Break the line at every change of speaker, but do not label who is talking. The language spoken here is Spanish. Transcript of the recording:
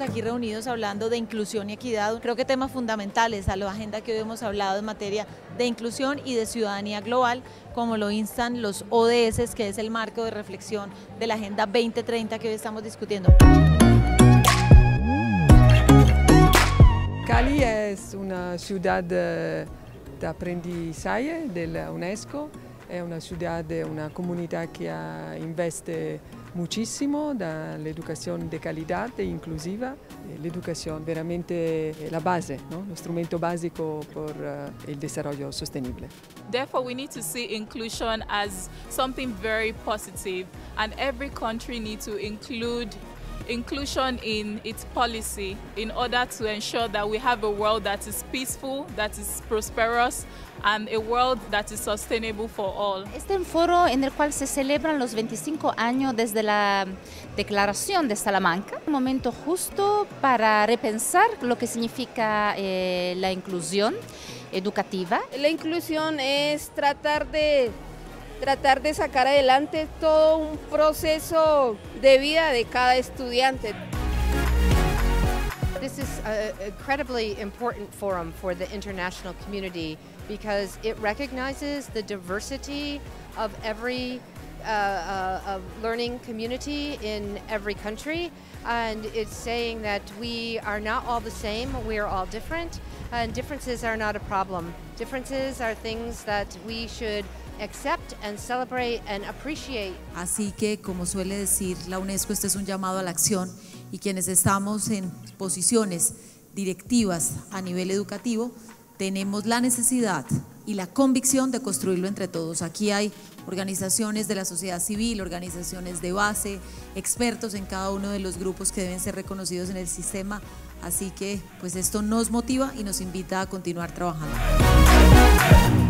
aquí reunidos hablando de inclusión y equidad, creo que temas fundamentales a la agenda que hoy hemos hablado en materia de inclusión y de ciudadanía global, como lo instan los ODS, que es el marco de reflexión de la Agenda 2030 que hoy estamos discutiendo.
Cali es una ciudad de aprendizaje de la UNESCO, es una ciudad, una comunidad que investe muchísimo en la educación de calidad e inclusiva. La educación veramente la base, ¿no? El instrumento básico para el desarrollo sostenible.
Therefore, we need to see inclusion as something very positive, and every country needs to include inclusion in its policy in order to ensure that we have a world that is peaceful, that is prosperous, and a world that is sustainable for all.
Este es un foro en el cual se celebran los 25 años desde la Declaración de Salamanca, un momento justo para repensar lo que significa la inclusión educativa.
La inclusión es tratar de sacar adelante todo un proceso de vida de cada estudiante.
This is an incredibly important forum for the international community because it recognizes the diversity of every learning community in every country, and it's saying that we are not all the same, we are all different, and differences are not a problem. Differences are things that we should accept and celebrate and appreciate.
Así que, como suele decir la UNESCO, este es un llamado a la acción, y quienes estamos en posiciones directivas a nivel educativo tenemos la necesidad y la convicción de construirlo entre todos. Aquí hay organizaciones de la sociedad civil, organizaciones de base, expertos en cada uno de los grupos que deben ser reconocidos en el sistema, así que pues esto nos motiva y nos invita a continuar trabajando.